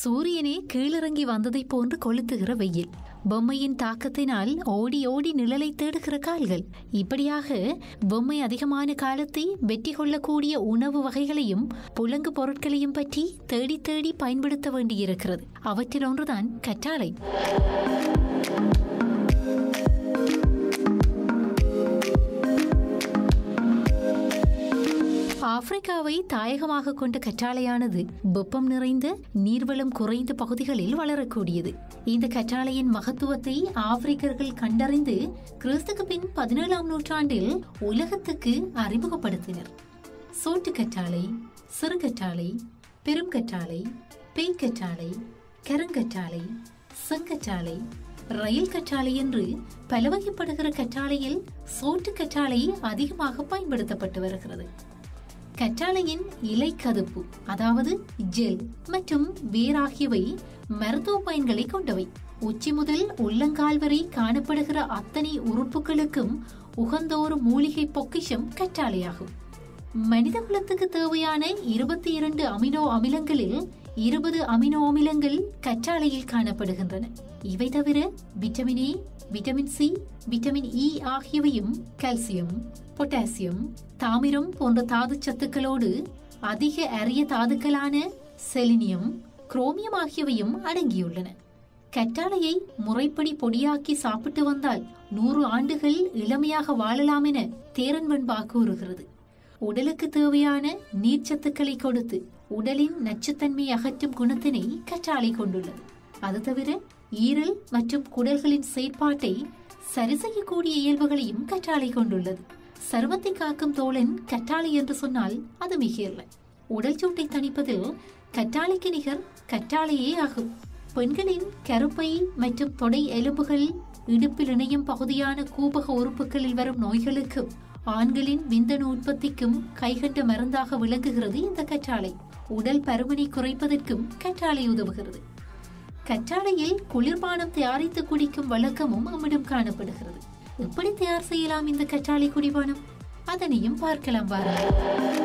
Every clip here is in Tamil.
சூரியனே கீழிறங்கி வந்ததைப் போன்று கொளுத்துகிற வெயில், பொம்மையின் தாக்கத்தினால் ஓடி ஓடி நிழலை தேடுகிற கால்கள். இப்படியாக பொம்மை அதிகமான காலத்தை வெற்றி கொள்ளக்கூடிய உணவு வகைகளையும் புலங்கு பொருட்களையும் பற்றி தேடி தேடி பயன்படுத்த வேண்டியிருக்கிறது. அவற்றில் ஒன்றுதான் கற்றாழை. ஆப்பிரிக்காவை தாயகமாக கொண்ட கற்றாழையானது வெப்பம் நிறைந்த நீர்வளம் குறைந்த பகுதிகளில் வளரக்கூடியது. இந்த கற்றாழையின் மகத்துவத்தை ஆப்பிரிக்கர்கள் கண்டறிந்து கிறிஸ்துக்கு பின் 17ஆம் நூற்றாண்டில் உலகத்துக்கு அறிமுகப்படுத்தினர். சோட்டு கற்றாழை, சிறு கற்றாழை, பெரும் கற்றாழை, பேய் கற்றாழை, கருங்கற்றாழை, செங்கற்றாழை, ரயில் கற்றாழை என்று பல வகைப்படுகிற கற்றாழையில் சோட்டு கற்றாழை அதிகமாக பயன்படுத்தப்பட்டு வருகிறது. கற்றாழையின் இலை கதுப்பு, அதாவது ஜெல் மற்றும் வேர் ஆகியவை மருத்துவ பயன்களை கொண்டவை. உச்சி முதல் உள்ளங்கால் வரை காணப்படுகிற அத்தனை உறுப்புகளுக்கும் உகந்த ஒரு மூலிகை பொக்கிஷம் கற்றாழையாகும். மனித குலத்துக்கு தேவையான 22 அமினோ அமிலங்களில் 20 அமினோ அமிலங்கள் கற்றாழையில் காணப்படுகின்றன. இவை தவிர vitamin A, vitamin C, vitamin E ஆகியவையும் கால்சியம், பொட்டாசியம், தாமிரம் போன்ற தாது சத்துக்களோடு அதிக அரிய தாதுக்களான செலினியம், குரோமியம் ஆகியவையும் அடங்கியுள்ளன. கற்றாழையை முறைப்படி பொடியாக்கி சாப்பிட்டு வந்தால் 100 ஆண்டுகள் இளமையாக வாழலாம் என தேரன் வெண்பா கூறுகிறது. உடலுக்கு தேவையான நீர்ச்சத்துக்களை கொடுத்து உடலின் நச்சுத்தன்மை அகற்றும் குணத்தினை கற்றாழை கொண்டுள்ளது. அது தவிர ஈரல் மற்றும் குடல்களின் செயற்பாட்டை சரி செய்யக்கூடிய இயல்புகளையும் கற்றாழை கொண்டுள்ளது. சருமத்தை காக்கும் தோழன் கற்றாழை என்று சொன்னால் அது மிகையல்ல. உடல் சூட்டை தணிப்பதில் கற்றாழைக்கு நிகர் கற்றாழையே ஆகும். பெண்களின் கருப்பை மற்றும் தொடை எலும்புகள், இடுப்பில் இணையும் பகுதியான கூபக உறுப்புகளில் வரும் நோய்களுக்கும் ஆண்களின் விந்தணு உற்பத்திக்கும் கைகண்ட மருந்தாக விளங்குகிறது இந்த கற்றாழை. உடல் பருமனை குறைப்பதற்கும் கற்றாழை உதவுகிறது. கற்றாழையில் குளிர்பானம் தயாரித்து குடிக்கும் வழக்கமும் நம்மிடம் காணப்படுகிறது. எப்படி தயார் செய்யலாம் இந்த கற்றாழை குடிபானம்? அதனையும் பார்க்கலாம் வாருங்கள்.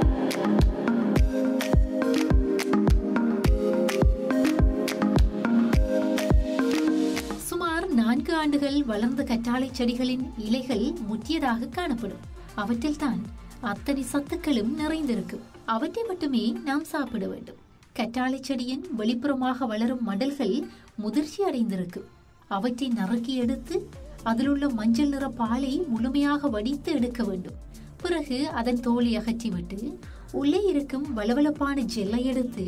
சுமார் 4 ஆண்டுகள் வளர்ந்த கற்றாழை செடிகளின் இலைகள் முற்றியதாக காணப்படும். அவற்றில் தான் அத்தனை சத்துக்களும் நிறைந்திருக்கும். அவற்றை மட்டுமே நாம் சாப்பிட வேண்டும். கற்றாழை செடியின் வெளிப்புறமாக வளரும் மடல்கள் முதிர்ச்சி அடைந்திருக்கும். அவற்றை நறுக்கி எடுத்து அதிலுள்ள மஞ்சள் நிற பாலை முழுமையாக வடித்து எடுக்க வேண்டும். பிறகு அதன் தோலை அகற்றிவிட்டு உள்ளே இருக்கும் வளவளப்பான ஜெல்லை எடுத்து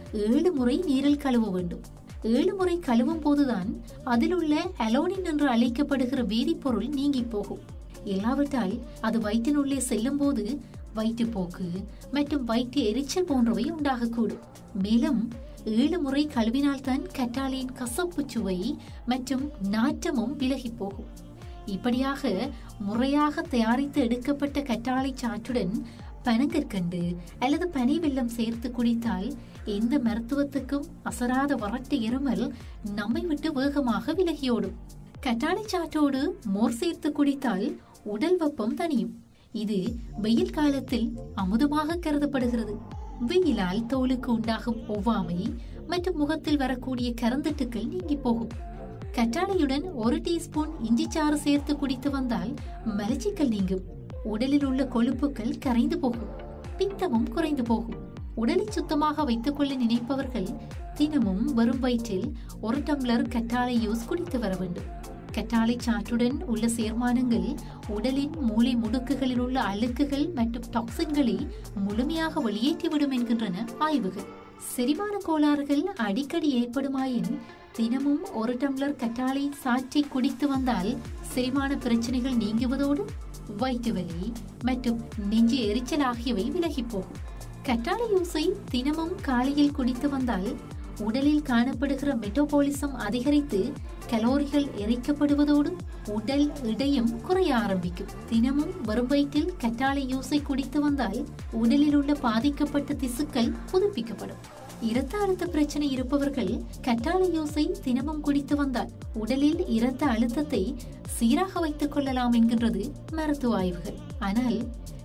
7 முறை நீரில் கழுவ வேண்டும். 7 முறை கழுவும் போதுதான் அதிலுள்ள அலோனின் என்று அழைக்கப்படுகிற வேதிப்பொருள் நீங்கி போகும். இல்லாவிட்டால் அது வயிற்றினுள்ளே செல்லும் போது வயிற்றுப்போக்கு மற்றும் வயிற்று எரிச்சல் போன்றவை உண்டாகக்கூடும். மேலும் 7 முறை கழுவினால்தான் கற்றாழையின் கசப்பு சுவை மற்றும் நாற்றமும் விலகி போகும். இப்படியாக முறையாக தயாரித்து எடுக்கப்பட்ட கற்றாழை சாற்றுடன் பனங்கற்கண்டு அல்லது பனை வெல்லம் சேர்த்து குடித்தால் எந்த மருத்துவத்துக்கும் அசராத வறட்டு இருமல் நம்மை விட்டு வேகமாக விலகியோடும். கற்றாழை சாற்றோடு மோர் சேர்த்து குடித்தால் உடல் வெப்பம் தணியும். இது வெயில் காலத்தில் அமுதமாக கருதப்படுகிறது. வெயிலால் தோலுக்கு உண்டாகும் ஒவ்வாமை மற்றும் முகத்தில் வரக்கூடிய கரந்தட்டுக்கள் நீங்கி போகும். கற்றாழையுடன் 1 டீஸ்பூன் இஞ்சி சாறு சேர்த்து குடித்து வந்தால் மலச்சிக்கல் நீங்கும். உடலில் உள்ள கொழுப்புகள் கரைந்து போகும். பித்தமும் குறைந்து போகும். உடலை சுத்தமாக வைத்துக் கொள்ள நினைப்பவர்கள் தினமும் வெறும் வயிற்றில் 1 டம்ளர் கற்றாழை ஜூஸ் குடித்து வர வேண்டும். கற்றாழை சாற்றுடன் உள்ள சேர்மானங்கள் உடலின் மூளை முடுக்குகளில் உள்ள அழுக்குகள் மற்றும் டாக்சின்களை முழுமையாக வெளியேற்றிவிடும் என்கின்றன ஆய்வுகள். செரிமான கோளாறுகள் அடிக்கடி ஏற்படுமாயின் தினமும் 1 டம்ளர் கற்றாழை சாற்றை குடித்து வந்தால் செரிமான பிரச்சனைகள் நீங்குவதோடு வயிற்று வலி மற்றும் நெஞ்சு எரிச்சல் ஆகியவை விலகி போகும். கற்றாழை ஜூஸை தினமும் காலையில் குடித்து வந்தால் உடலில் காணப்படுகிற மெட்டபாலிசம் அதிகரித்து கலோரிகள் எரிக்கப்படுவதோடு உடல் எடையும் குறைய ஆரம்பிக்கும். தினமும் வெறும் வயிற்றில் கற்றாழை ஜூஸை குடித்து வந்தால் உடலில் உள்ள பாதிக்கப்பட்ட திசுக்கள் புதுப்பிக்கப்படும். இரத்த அழுத்த பிரச்சனை இருப்பவர்கள் கற்றாழை ஜூஸை தினமும் குடித்து வந்தால் உடலில் இரத்த அழுத்தத்தை சீராக வைத்துக் கொள்ளலாம் என்கின்றது மருத்துவ ஆய்வுகள். ஆனால்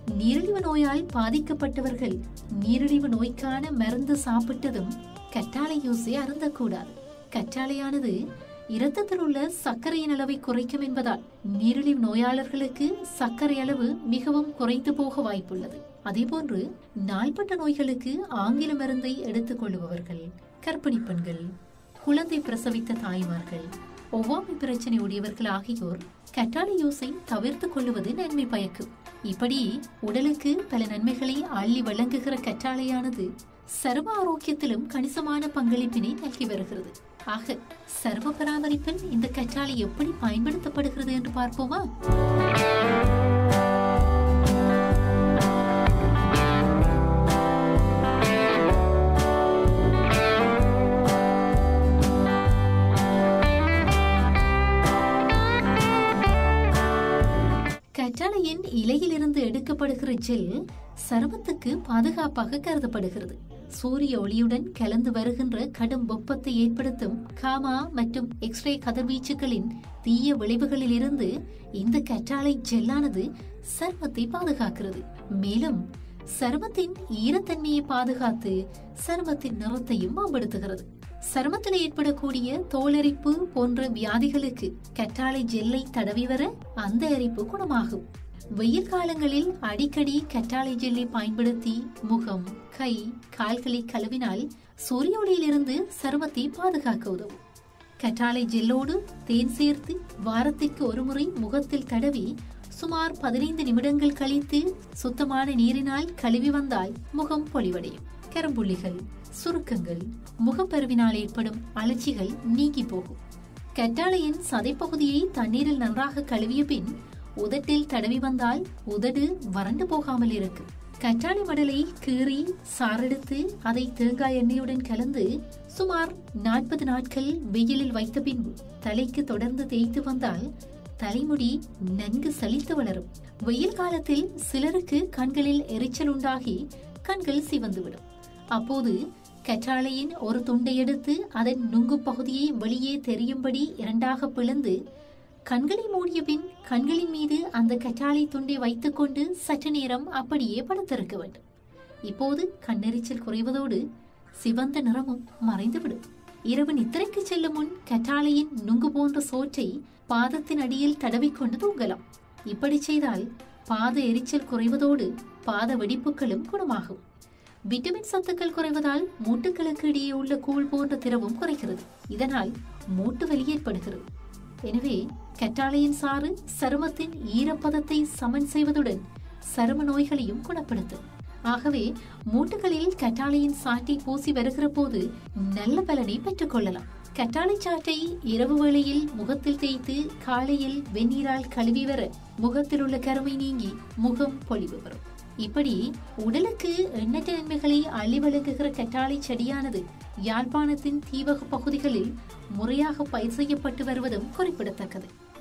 நீரிழிவு நோயால் பாதிக்கப்பட்டவர்கள் நீரிழிவு நோய்க்கான மருந்து சாப்பிட்டதும் கற்றாழை ஜூஸை அருந்தக்கூடாது. கற்றாழையானது இரத்தத்தில் உள்ள சர்க்கரையின் அளவை குறைக்கும் என்பதால் நீரிழிவு நோயாளர்களுக்கு சர்க்கரை அளவு மிகவும் குறைந்து போக வாய்ப்புள்ளது. அதேபோன்று நாள்பட்ட நோய்களுக்கு ஆங்கில மருந்தை எடுத்துக் கொள்பவர்கள், கர்ப்பிணி பெண்கள், குழந்தை பிரசவித்த தாய்மார்கள், ஒவ்வாமை பிரச்சனை உடையவர்கள் ஆகியோர் கற்றாழை ஜூஸை தவிர்த்து கொள்வது நன்மை பயக்கும். இப்படி உடலுக்கு பல நன்மைகளை அள்ளி வழங்குகிற கற்றாழையானது சர்வ ஆரோக்கியத்திலும் கணிசமான பங்களிப்பினை நல்கி வருகிறது. ஆக சர்வ பராமரிப்பில் இந்த கற்றாழை எப்படி பயன்படுத்தப்படுகிறது என்று பார்ப்போமா? கற்றாழையின் இலையிலிருந்து எடுக்கப்படுகிற ஜெல் சருமத்துக்கு பாதுகாப்பாக கருதப்படுகிறது. சூரிய ஒளியுடன் கலந்து வருகின்ற கடும் வெப்பத்தை ஏற்படுத்தும் காமா மற்றும் எக்ஸ்ரே கதிர்வீச்சுகளின் தீய விளைவுகளில் இருந்து இந்த கற்றாழை ஜெல்லானது சருமத்தை பாதுகாக்கிறது. மேலும் சருமத்தின் ஈரத்தன்மையை பாதுகாத்து சருமத்தின் நிறத்தையும் மேம்படுத்துகிறது. சருமத்தில் ஏற்படக்கூடிய தோலரிப்பு போன்ற வியாதிகளுக்கு கற்றாழை ஜெல்லை தடவி வர அந்த அரிப்பு குணமாகும். வெயில் காலங்களில் அடிக்கடி கற்றாழை ஜெல்லை பயன்படுத்தி முகம், கை, கால்களை கழுவினால் சூரிய ஒளியிலிருந்து சருமத்தை பாதுகாக்க உதவும். கற்றாழை ஜெல்லோடு தேன் சேர்த்து வாரத்திற்கு ஒரு முறை முகத்தில் தடவி சுமார் 15 நிமிடங்கள் கழித்து சுத்தமான நீரினால் கழுவி வந்தால் முகம் பொலிவடையும். கரும்புள்ளிகள், சுருக்கங்கள், முகப்பருவினால் ஏற்படும் அலர்ச்சிகள் நீங்கி போகும். கற்றாழையின் சதைப்பகுதியை தண்ணீரில் நன்றாக கழுவிய பின் உதட்டில் தடவி வந்தால் உதடு வறண்டு போகாமல் இருக்கும். கற்றாழை மடலை கீறி சாரெடுத்து அதை தேங்காய் எண்ணெயுடன் கலந்து சுமார் 40 நாட்கள் வெயிலில் வைத்த பின்பு தலைக்கு தொடர்ந்து தேய்த்து வந்தால் தலைமுடி நன்கு சலித்து வளரும். வெயில் காலத்தில் சிலருக்கு கண்களில் எரிச்சல் உண்டாகி கண்கள் சிவந்துவிடும். அப்போது கற்றாழையின் ஒரு துண்டை எடுத்து அதன் நுங்கு பகுதியை வெளியே தெரியும்படி இரண்டாக பிளந்து கண்களை மூடிய பின் கண்களின் மீது அந்த கற்றாழை துண்டை வைத்துக் கொண்டு சற்று நேரம் அப்படியே படுத்திருக்க வேண்டும். இப்போது கண்ணெரிச்சல் குறைவதோடு சிவந்த நிறமும் மறைந்துவிடும். இரவு நித்திரைக்கு செல்லும் முன் கற்றாழையின் நுங்கு போன்ற சோற்றை பாதத்தின் அடியில் தடவிக்கொண்டு தூங்கலாம். இப்படி செய்தால் பாத எரிச்சல் குறைவதோடு பாத வெடிப்புகளும் குணமாகும். விட்டமின் சத்துக்கள் குறைவதால் மூட்டுகளுக்கு இடையே உள்ள கூழ் போன்ற திரவம் குறைகிறது. இதனால் மூட்டு வலி ஏற்படுகிறது. எனவே கற்றாழையின் சாறு சருமத்தின் ஈரப்பதத்தை சமன் செய்வதுடன் சரும நோய்களையும் குணப்படுத்தும். ஆகவே மூட்டுகளில் கற்றாழையின் சாற்றை பூசி வருகிற போது நல்ல பலனை பெற்றுக் கொள்ளலாம். கற்றாழை சாற்றை இரவு வேளையில் முகத்தில் தேய்த்து காலையில் வெந்நீரால் கழுவி வர முகத்தில் உள்ள கருமை நீங்கி முகம் பொலிவு வரும். இப்படி உடலுக்கு எண்ணற்ற நன்மைகளை அள்ளி வழங்குகிற கற்றாழை செடியானது யாழ்ப்பாணத்தின் தீவக பகுதிகளில் முறையாக பயிர் செய்யப்பட்டு வருவதும் குறிப்பிடத்தக்கது.